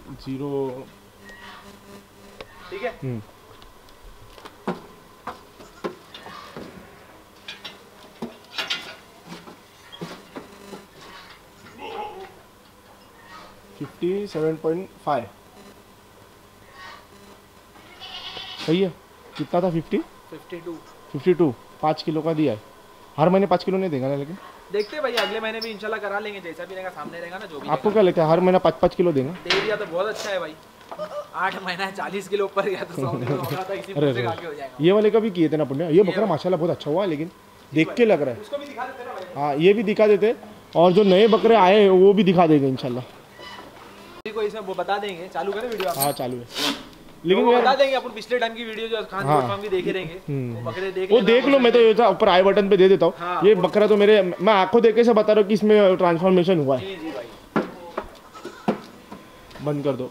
0 ठीक है। 57.5 सही है। कितना था? 52 5 किलो का दिया है। हर महीने 5 किलो नहीं देगा ना, लेकिन देखते हैं भाई, अगले महीने भी इंशाल्लाह करा लेंगे, जैसा भी रहेगा सामने रहेगा ना, जो भी आपको क्या लगता है हर महीना 5-5 किलो देगा? दे दिया तो बहुत अच्छा है भाई। 8 महीना 40 किलो ऊपर गया तो 100 किलो होगा था, इसी मुंह से खा के हो जाएगा। ये वाले का भी किए थे ना पुण्य। ये बकरा माशाल्लाह बहुत अच्छा हुआ, लेकिन देख के लग रहा है। उसको भी दिखा देते ना भाई। हाँ, ये भी दिखा देते, और जो नए बकरे आए हैं वो भी दिखा देंगे इंशाल्लाह। को इसमें वो बता देंगे, चालू करें वीडियो आप? हाँ चालू है, लेकिन वो यार बता देंगे अपन पिछले टाइम की वीडियो जो खान फार्म की देखे रहेंगे, वो बकरे देख वो देख लो। मैं तो ये था ऊपर आई बटन पे दे देता हूँ। हाँ, ये बकरा तो मेरे, मैं आंखों देखे से बता रहा हूँ कि इसमें ट्रांसफॉर्मेशन हुआ है। जी जी भाई। बंद कर दो।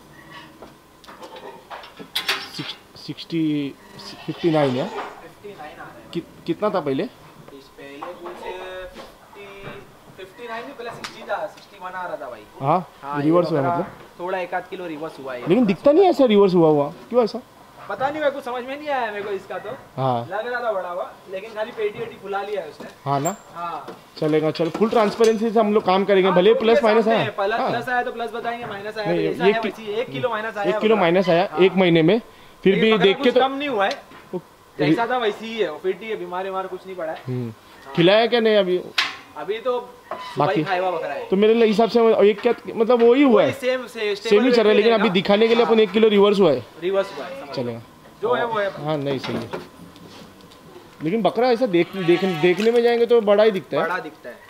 59 है। 59 आ रहा है। कितना था पहले? इस पहले कुछ 59 नहीं, पहले 60 था, 61 आ रहा था भाई। हाँ, रिवर्स हुआ मतलब थोड़ा 1-8 किलो रिवर्स हुआ है, लेकिन दिखता नहीं ऐसा रिवर्स हुआ क्यों ऐसा? पता नहीं, मेरे को समझ में नहीं आया मेरे को इसका तो। हाँ, लग रहा था बड़ा हुआ, लेकिन खाली पेटी फुला लिया है उसने। हाँ ना, हाँ चलेगा। चल, फुल ट्रांसपेरेंसी से हम लोग काम करेंगे, भले प्लस माइनस आया। प्लस आया तो प्लस बताएंगे, माइनस आया तो ऐसा है वैसे 1 किलो माइनस आया। 1 किलो माइनस आया 1 महीने में, फिर भी देख के तो कम नहीं हुआ है, जैसा था वैसे ही है। फिट ही है, बीमार कुछ नहीं पड़ा है। खिलाया क्या नहीं अभी? अभी तो बाकी खाया हुआ बकरा है, तो मेरे हिसाब से एक क्या मतलब वही हुआ है, सेम ही चल रहा है, लेकिन अभी दिखाने के लिए अपन 1 किलो रिवर्स हुआ है। रिवर्स हुआ है, चलेगा जो है वो है। हाँ नहीं सही है, लेकिन बकरा ऐसा देखने में जाएंगे तो बड़ा ही दिखता है। बड़ा दिखता है।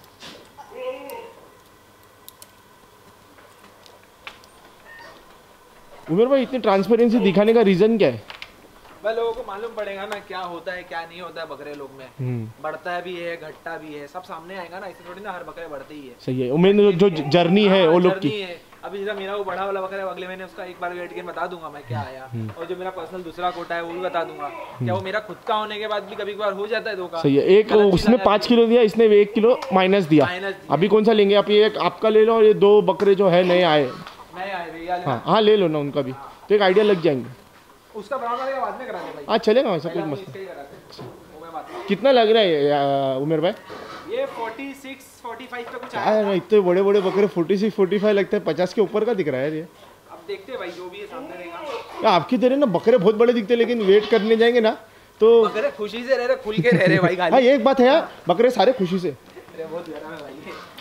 उमेर भाई, इतनी ट्रांसपेरेंसी दिखाने का रीजन क्या है? भाई लोगों को मालूम पड़ेगा ना क्या होता है क्या नहीं होता है बकरे लोग में। बढ़ता भी है, घटता भी है, सब सामने आएगा ना, ऐसे थोड़ी ना हर बकरे बढ़ते ही है। सही है, उमेर जो जर्नी है वो लोग की है। अभी जैसा मेरा वो बड़ा वाला बकरा है, अगले महीने उसका एक बार वेट गेन बता दूंगा मैं क्या आया, और जो मेरा पर्सनल दूसरा कोटा है वो भी बता दूंगा। क्या वो मेरा खुद का होने के बाद भी कभी कभार हो जाता है धोखा। सही है, एक उसने 5 किलो दिया, इसने 1 किलो माइनस दिया। अभी कौन सा लेंगे आप? ये एक आपका ले लो, और ये 2 बकरे जो है नए आए। हाँ ले लो ना, उनका भी तो एक आइडिया लग जाएंगे। उसका बनाने का बाद में करा दे भाई। हाँ चलेगा, वैसा कुछ मसला। कितना लग रहा है उमेर भाई? ये 46-45 का कुछ आया ना, इतने बड़े बड़े बकरे 46-45 लगते हैं, 50 के ऊपर का दिख रहा है ये। अब देखते हैं भाई, जो भी है सामने रहेगा। आपकी तरह ना बकरे बहुत बड़े दिखते हैं, लेकिन वेट करने जाएंगे ना तो बकरे खुशी से रह रहे, खुल के रह रहे भाई। हाँ एक बात है यार, बकरे सारे खुशी से। बहुत गरम है भाई,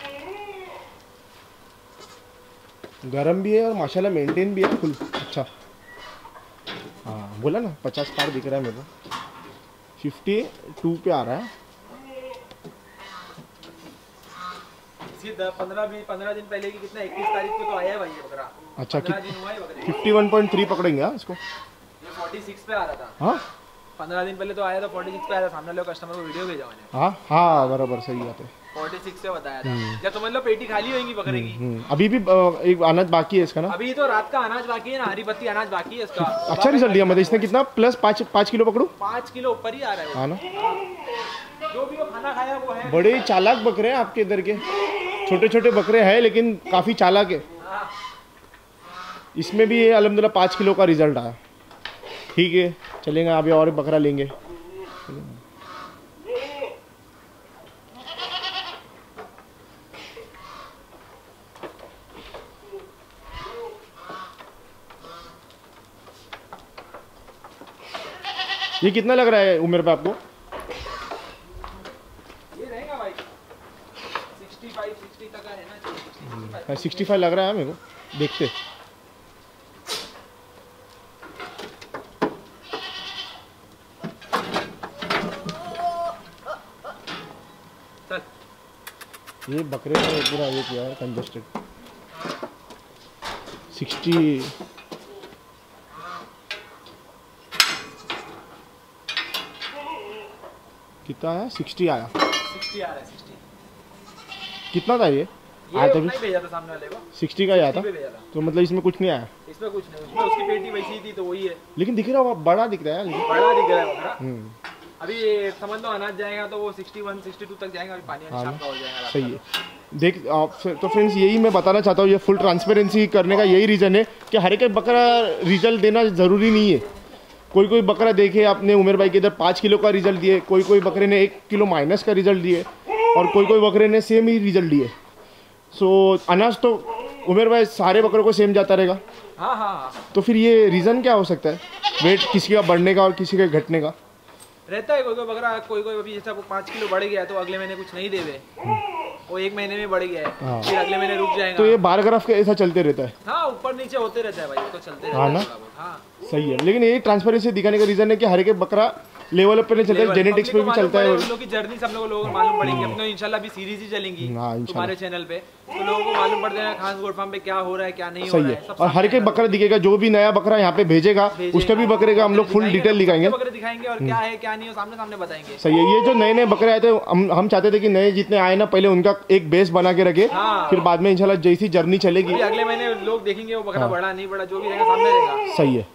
गरम भी है और माशाल्लाह मेंटेन भी है फुल अच्छा। हाँ बोला ना 50 पार दिख रहा है मेरे को, 52 पे आ रहा है। 15 दिन पहले की कितना 21 तारीख को तो आया है भाई ये बकरा। अच्छा 15 दिन हुआ है बकरे। 51.3 पकड़ेंगे हाँ इसको। ये 46 पे आ रहा था। हाँ 15 दिन पहले तो आया था, 46 पे आया था। सामने लोग कस्टमर को वीडियो भेजा मैंने। हाँ बराबर सही बात है। 46 से बताया था। जब समझ लो पेटी खाली होगी बकरे की। अभी भी एक अनाज बाकी है इसका ना? अभी तो रात का अनाज बाकी है ना, हरी पत्ती अनाज बाकी है इसका। अच्छा रिजल्ट दिया मतलब इसने। कितना प्लस 5 किलो पकड़ू? 5 किलो ऊपर ही आ रहा है। हाँ ना, जो भी वो खाना खाया वो है। बड़े चालाक बकरे हैं आपके इधर के। छोटे छोटे बकरे हैं लेकिन काफी चालाक है। इसमें भी ये अल्हम्दुलिल्लाह 5 किलो का रिजल्ट आया। ठीक है चलेगा, अभी और बकरा लेंगे। ये कितना लग रहा है उम्र पे आपको? ये रहेगा भाई 65-60 तक है ना। 65 लग रहा है मेरे को, देखते। ये बकरे ने पूरा ये किया है कंजस्टेड। 60 कितना आया? 60 आया। 60 आ रहा है। 60 कितना था ये? आया तभी भेजा था सामने वाले को। 60 का आया था, तो मतलब इसमें कुछ नहीं आया। इसमें कुछ नहीं, उसमें उसकी पेटी वैसी थी तो वही है। लेकिन दिख रहा है बड़ा दिख रहा है, लेकिन बड़ा दिख रहा है बकरा। अभी समझ लो अनाज जाएगा तो वो 61-62 तक जाएगा। अभी पानी छाप का हो जाएगा। सही है। देख तो फ्रेंड्स यही मैं बताना चाहता हूँ, ये फुल ट्रांसपेरेंसी करने का यही रीज़न है कि हर एक बकरा रिजल्ट देना ज़रूरी नहीं है। कोई कोई बकरा देखे आपने उमेर भाई के इधर 5 किलो का रिजल्ट दिए, कोई कोई बकरे ने 1 किलो माइनस का रिजल्ट दिए, और कोई कोई बकरे ने सेम ही रिजल्ट दिए। सो अनाज तो उमेर भाई सारे बकरों को सेम जाता रहेगा। हाँ। तो फिर ये रीज़न क्या हो सकता है, वेट किसी का बढ़ने का और किसी का घटने का? रहता है कोई कोई बकरा, कोई कोई अभी जैसा 5 किलो बढ़ गया तो अगले महीने कुछ नहीं देवे, वो 1 महीने में बढ़ गया है, फिर अगले महीने रुक जाएगा। तो ये बार ग्राफ के ऐसा चलते रहता है? हाँ, ऊपर नीचे होते रहता है भाई, वो तो चलते रहता है ना। हाँ सही है, लेकिन ये ट्रांसपेरेंसी दिखाने का रीज़न है कि हर एक बकरा लेवल पर नहीं चलता है, जेनेटिक्स पे भी चलता है। उन लोगों की जर्नी सब लोगों को मालूम पड़ेगी। अपने इंशाल्लाह भी सीरीज ही चलेंगी तुम्हारे चैनल पे, तो लोगों को मालूम पड़ जाएगा खास गोट फार्म पे क्या हो रहा है क्या नहीं हो रहा है। और हर एक बकरा दिखेगा, जो भी नया बकरा यहाँ पे भेजेगा उसका भी बकरे का हम लोग फुल डिटेल दिखाएंगे, बकरे दिखाएंगे और क्या है क्या नहीं है सामने सामने बताएंगे। सही है। ये जो नए नए बकरे आए थे, हम चाहते थे कि नए जितने आए ना पहले उनका एक बेस बना के रखे, फिर बाद में इंशाल्लाह जैसी जर्नी चलेगी अगले महीने लोग देखेंगे वो बकरा बड़ा नहीं बड़ा, जो भी रहेगा सामने रहेगा। सही है।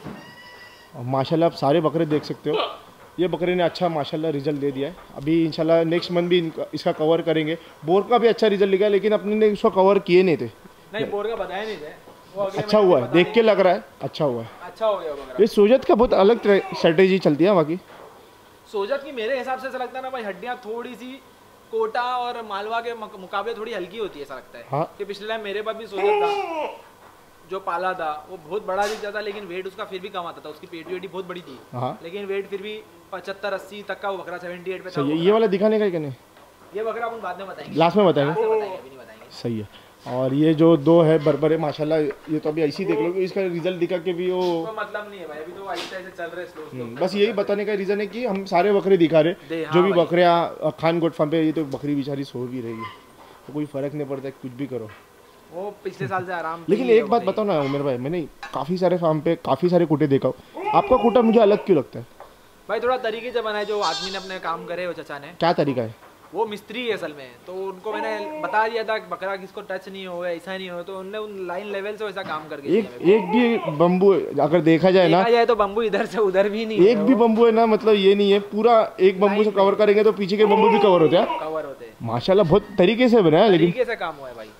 माशाल्लाह आप सारे बकरे देख सकते हो, ये बकरे ने अच्छा माशाल्लाह रिजल्ट दे दिया है। अभी इंशाल्लाह नेक्स्ट मंथ भी इसका कवर करेंगे। बोर का भी अच्छा रिजल्ट लिखा, लेकिन अपने ने इसको कवर किए नहीं थे। नहीं, बोर का बताया नहीं थे, वो अच्छा हुआ है, देख के लग रहा है अच्छा हुआ है, अच्छा हो गया बकरा। ये सोजत का बहुत अलग स्ट्रेटेजी चलती है। बाकी सोजत की मेरे हिसाब से ऐसा लगता है ना भाई, हड्डियां थोड़ी सी कोटा और मालवा के मुकाबले थोड़ी हल्की होती है, ऐसा लगता है। हाँ। कि पिछले टाइम मेरे पास भी सोजत था जो पाला था, वो बहुत बड़ा दिखता था, लेकिन वेट उसका फिर भी कम आता था। उसकी पेटी वेटी बहुत बड़ी थी, लेकिन वेट फिर भी 75-80 तक का वो बकरा 78 पे था। ये वाला दिखाने का क्या नहीं, ये बकरा अपन बाद में बताएंगे, लास्ट में बताएंगे। अभी नहीं बताएंगे। सही है। और ये जो दो है बरबरे माशाल्लाह, ये तो अभी ऐसे ही देख लो कि इसका रिजल्ट दिखा के भी वो मतलब नहीं है भाई, अभी तो ऐसे ऐसे चल रहे स्लो। बस यही बताने का रीजन है कि हम सारे बकरे दिखा रहे, जो भी बकरियां खान गोट फार्म पे, ये तो बकरी बेचारी सो भी रही है, तो कोई फर्क नहीं पड़ता, कुछ भी करो। वो पिछले साल से आराम। लेकिन एक बात बताओ ना उमेर भाई, मैंने काफ़ी सारे फार्म पे काफ़ी सारे कुटे देखा हूँ, आपका कुटा मुझे अलग क्यों लगता है? भाई थोड़ा तरीके से बनाया, जो आदमी ने अपने काम करे वो चचा ने। क्या तरीका है? वो मिस्त्री है असल में, तो उनको मैंने बता दिया था बकरा किसको टच नहीं होगा, ऐसा नहीं हो, तो उनने उन लाइन लेवल से वैसा काम करके एक भी बम्बू अगर देखा जाए तो बम्बू इधर से उधर भी नहीं, एक भी बम्बू है ना, मतलब ये नहीं है पूरा एक बम्बू से कवर करेंगे तो पीछे के बम्बू भी कवर होते हैं। माशाल्लाह बहुत तरीके से बनाया, लेकिन तरीके से काम हुआ है भाई।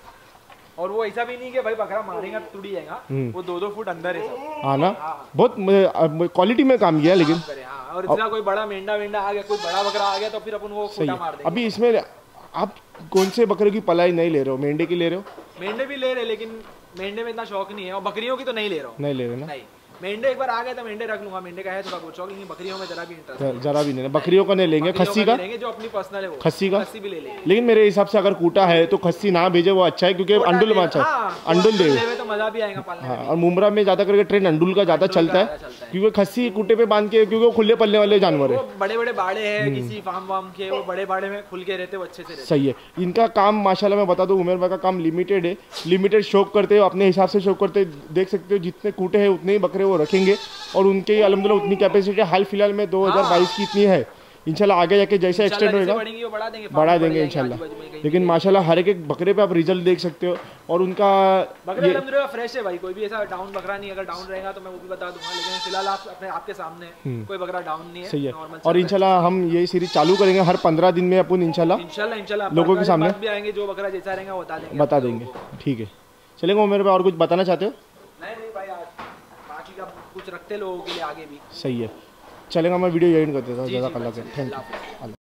और वो ऐसा भी नहीं कि भाई बकरा मारेगा टूट जाएगा, वो 2-2 फुट अंदर है सब। हाँ ना, बहुत क्वालिटी में काम किया। लेकिन और इतना कोई बड़ा मेंढा आ गया, कोई बड़ा बकरा आ गया, तो फिर अपन वो फूटा मार देंगे। अभी इसमें आप कौन से बकरे की पलाई नहीं ले रहे हो? मेंढे की ले रहे हो? मेंढे भी ले रहे, लेकिन मेंढे में इतना शौक नहीं है, और बकरियों की तो नहीं ले रहा हूँ। नहीं ले रहे ना? नहीं, मेंढे एक बार आ गए तो मेंढे रख लूंगा, मेंढे का है थोड़ा बहुत शौक, लेकिन बकरियों में जरा भी इंटरेस्ट, जरा भी नहीं। बकरियों का नहीं लेंगे, खस्सी का लेंगे, जो अपनी पर्सनल है वो खस्सी का भी ले लेंगे। लेकिन मेरे हिसाब से अगर कूटा है तो खस्सी ना भेजे वो अच्छा है, क्योंकि अंडुल माचा अंडुल दे तो मजा भी आएगा पालने में। और मुमरा में ज्यादा करके ट्रेंड अंडुल का ज्यादा चलता है, क्योंकि खस्सी कूटे पे बांध के, क्योंकि वो खुले पलने वाले जानवर है। बड़े बड़े बाड़े हैं किसी फार्म वार्म के, वो बड़े बाड़े में खुल के रहते, वो अच्छे से रहते। सही है। इनका काम माशाल्लाह मैं बता दूं, उमेर भाई का काम लिमिटेड है, लिमिटेड शौक करते हो, अपने हिसाब से शौक करते, देख सकते हो जितने कूटे हैं उतने ही बकरे वो रखेंगे, और उनके अल्हम्दुलिल्लाह उतनी कैपेसिटी हाल फिलहाल में 2022 की इतनी है। इंशाल्लाह आगे जाके जैसे एक्सटेंड होगा बढ़ा देंगे इंशाल्लाह। लेकिन माशाल्लाह हर एक बकरे पे आप रिजल्ट देख सकते हो, और उनका बकरा अल्हम्दुलिल्लाह फ्रेश है भाई, कोई भी ऐसा डाउन बकरा नहीं। अगर डाउन रहेगा तो मैं वो भी बता दूंगा, लेकिन फिलहाल आपके सामने कोई बकरा डाउन नहीं है। सही है। और इंशाल्लाह हम ये सीरीज चालू करेंगे हर 15 दिन में, अपन इंशाल्लाह लोगों के सामने भी आएंगे, जो बकरा जैसा रहेगा वो बता देंगे। ठीक है, चलेंगे उमेर भाई, और कुछ बताना चाहते हो? नहीं भाई, बाकी का कुछ रखते लोगों के लिए आगे भी। सही है, चलेगा। मैं वीडियो एंड कर देता हूँ। ज़्यादा कल थैंक यू।